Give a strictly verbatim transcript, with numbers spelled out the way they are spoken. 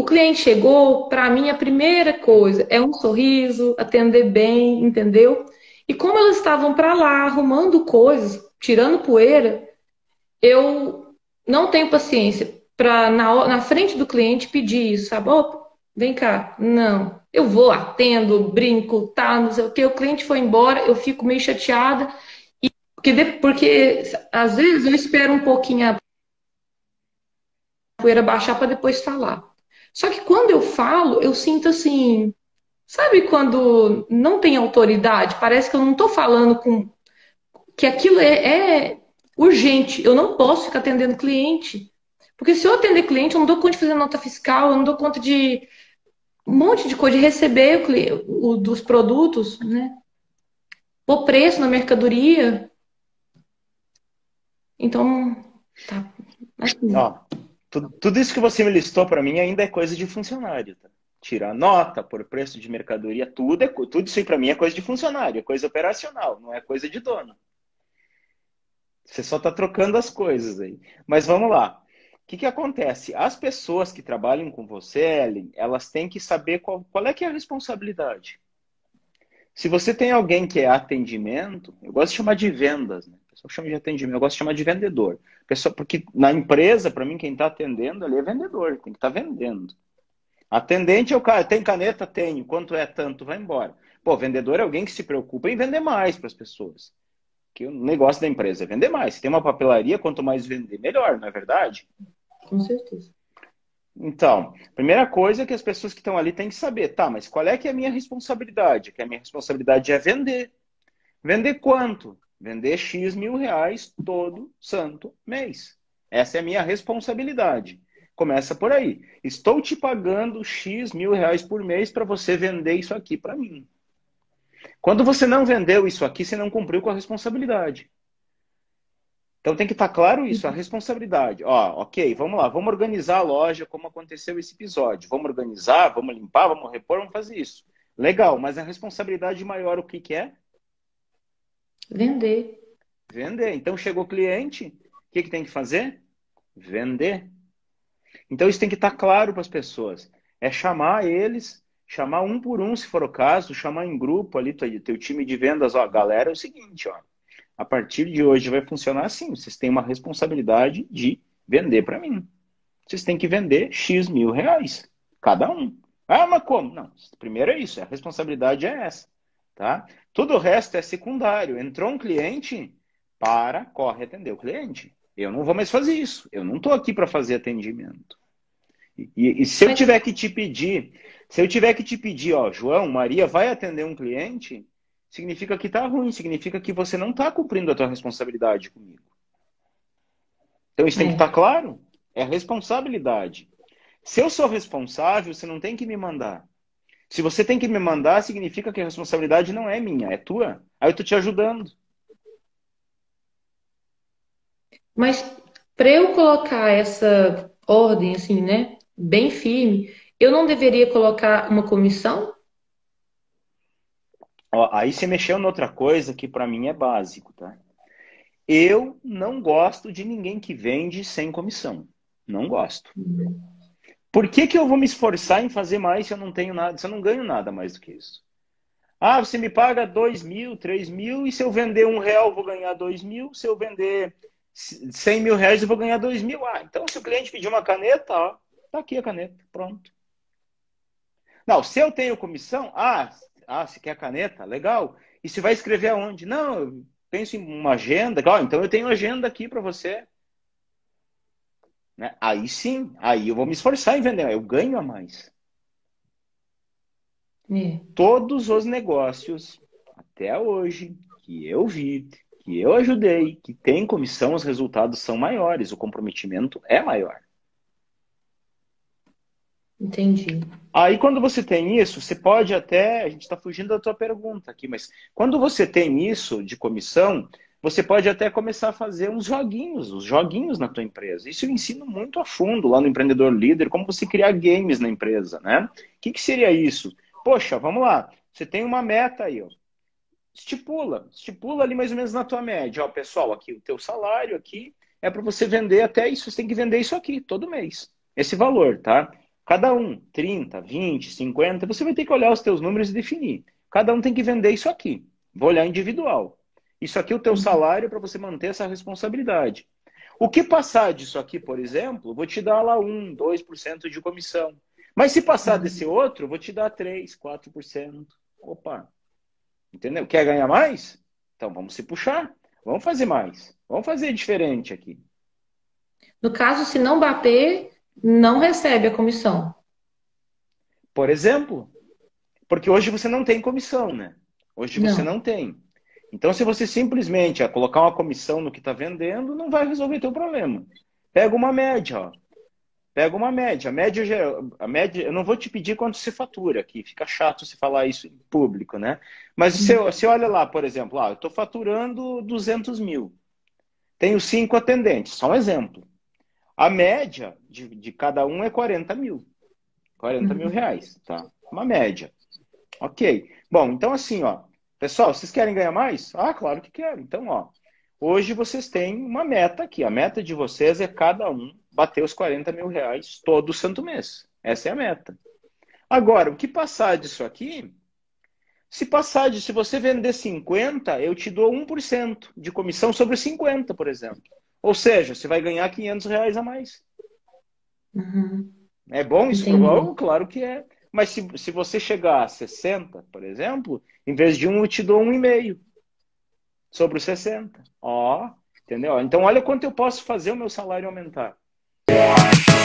cliente chegou, para mim, a primeira coisa é um sorriso, atender bem, entendeu? E como elas estavam para lá arrumando coisas, tirando poeira, eu não tenho paciência para, na, na frente do cliente, pedir isso, sabe? Ô, vem cá. Não. Eu vou, atendo, brinco, tá, não sei o quê. O cliente foi embora, eu fico meio chateada. Porque, de- porque às vezes eu espero um pouquinho a poeira baixar para depois falar. Só que quando eu falo, eu sinto assim, sabe quando não tem autoridade? Parece que eu não estou falando com que aquilo é, é urgente. Eu não posso ficar atendendo cliente. Porque se eu atender cliente, eu não dou conta de fazer nota fiscal, eu não dou conta de um monte de coisa, de receber o, cli- o- dos produtos, né? O preço na mercadoria. Então, tá. Assim, Ó, tudo, tudo isso que você me listou para mim ainda é coisa de funcionário, tá? Tirar nota por preço de mercadoria, tudo, é, co- tudo isso aí para mim é coisa de funcionário, é coisa operacional, não é coisa de dono. Você só está trocando as coisas aí. Mas vamos lá. O que que acontece? As pessoas que trabalham com você, Ellen, elas têm que saber qual, qual é que é a responsabilidade. Se você tem alguém que é atendimento, eu gosto de chamar de vendas, né? O pessoal chama de atendimento, eu gosto de chamar de vendedor. Pessoal, porque na empresa, para mim, quem está atendendo ali é vendedor, tem que estar vendendo. Atendente é o cara, tem caneta? Tenho. Quanto é tanto? Vai embora. Pô, vendedor é alguém que se preocupa em vender mais para as pessoas. Que o negócio da empresa é vender mais. Se tem uma papelaria, quanto mais vender, melhor, não é verdade? com certeza. Então, primeira coisa que as pessoas que estão ali têm que saber, tá, mas qual é que é a minha responsabilidade? Que a minha responsabilidade é vender. Vender quanto? Vender X mil reais todo santo mês. Essa é a minha responsabilidade. Começa por aí. Estou te pagando X mil reais por mês para você vender isso aqui para mim. Quando você não vendeu isso aqui, você não cumpriu com a responsabilidade. Então tem que estar claro isso, a responsabilidade. Ó, ok, vamos lá, vamos organizar a loja como aconteceu esse episódio. Vamos organizar, vamos limpar, vamos repor, vamos fazer isso. Legal, mas a responsabilidade maior o que, que é? Vender. Vender. Então chegou o cliente, o que, que tem que fazer? Vender. Então isso tem que estar claro para as pessoas. É chamar eles, chamar um por um, se for o caso, chamar em grupo ali, teu, teu time de vendas, ó, galera, é o seguinte, ó. A partir de hoje vai funcionar assim. Vocês têm uma responsabilidade de vender para mim. Vocês têm que vender X mil reais, cada um. Ah, mas como? Não, primeiro é isso, a responsabilidade é essa. Tá? Tudo o resto é secundário. Entrou um cliente, para, corre atender o cliente. Eu não vou mais fazer isso. Eu não estou aqui para fazer atendimento. E, e, se eu Mas, tiver que te pedir, se eu tiver que te pedir, ó, João, Maria, vai atender um cliente, significa que está ruim, significa que você não está cumprindo a tua responsabilidade comigo. Então isso tem que é, estar claro. É responsabilidade. Se eu sou responsável, você não tem que me mandar. Se você tem que me mandar, significa que a responsabilidade não é minha, é tua. Aí eu estou te ajudando. mas para eu colocar essa ordem, assim, né, bem firme, eu não deveria colocar uma comissão? Ó, aí você mexeu noutra coisa que para mim é básico, tá? Eu não gosto de ninguém que vende sem comissão. Não gosto. Por que que eu vou me esforçar em fazer mais se eu não tenho nada, se eu não ganho nada mais do que isso? Ah, você me paga dois mil, três mil, e se eu vender um real, eu vou ganhar dois mil. Se eu vender cem mil reais, eu vou ganhar dois mil. Ah, então se o cliente pedir uma caneta, ó, tá aqui a caneta, pronto. Não, se eu tenho comissão, ah, ah, você quer caneta? Legal. E você vai escrever aonde? Não, eu penso em uma agenda. Ó, então eu tenho agenda aqui para você. Né? Aí sim, aí eu vou me esforçar em vender, eu ganho a mais. É, Todos os negócios, até hoje, que eu vi, que eu ajudei, que tem comissão, os resultados são maiores, o comprometimento é maior. entendi. Aí, quando você tem isso, você pode até. A gente está fugindo da tua pergunta aqui, mas quando você tem isso de comissão, você pode até começar a fazer uns joguinhos, os joguinhos na tua empresa. Isso eu ensino muito a fundo lá no Empreendedor Líder, como você criar games na empresa, né? O que, que seria isso? Poxa, vamos lá. Você tem uma meta aí, ó. Estipula, estipula ali mais ou menos na tua média. Ó, pessoal, aqui o teu salário aqui é para você vender até isso. Você tem que vender isso aqui todo mês. Esse valor, tá? Cada um, trinta, vinte, cinquenta, você vai ter que olhar os teus números e definir. Cada um tem que vender isso aqui. Vou olhar individual. Isso aqui é o teu salário para você manter essa responsabilidade. O que passar disso aqui, por exemplo, vou te dar lá um, dois por cento de comissão. Mas se passar desse outro, vou te dar três, quatro por cento. Opa, entendeu? Quer ganhar mais? Então vamos se puxar. Vamos fazer mais. Vamos fazer diferente aqui. No caso, se não bater, não recebe a comissão. Por exemplo, porque hoje você não tem comissão, né? Hoje você Não. não tem. Então, se você simplesmente ah, colocar uma comissão no que está vendendo, não vai resolver teu problema. Pega uma média, ó. Pega uma média. A média, a média, eu não vou te pedir quanto se fatura aqui, fica chato se falar isso em público, né? Mas você, você olha lá, por exemplo, ah, eu estou faturando duzentos mil. Tenho cinco atendentes, só um exemplo. A média de, de cada um é quarenta mil. quarenta mil reais, tá? Uma média. Ok. Bom, então assim, ó. Pessoal, vocês querem ganhar mais? Ah, claro que quero. Então, ó. Hoje vocês têm uma meta aqui. A meta de vocês é cada um bater os quarenta mil reais todo santo mês. Essa é a meta. Agora, o que passar disso aqui? Se passar de, se você vender cinquenta, eu te dou um por cento de comissão sobre cinquenta, por exemplo. Ou seja, você vai ganhar quinhentos reais a mais. Uhum. É bom isso para Entendi. o claro que é. Mas se, se você chegar a sessenta, por exemplo, em vez de um, eu te dou um e meio sobre os sessenta. Ó, entendeu? Então, olha quanto eu posso fazer o meu salário aumentar.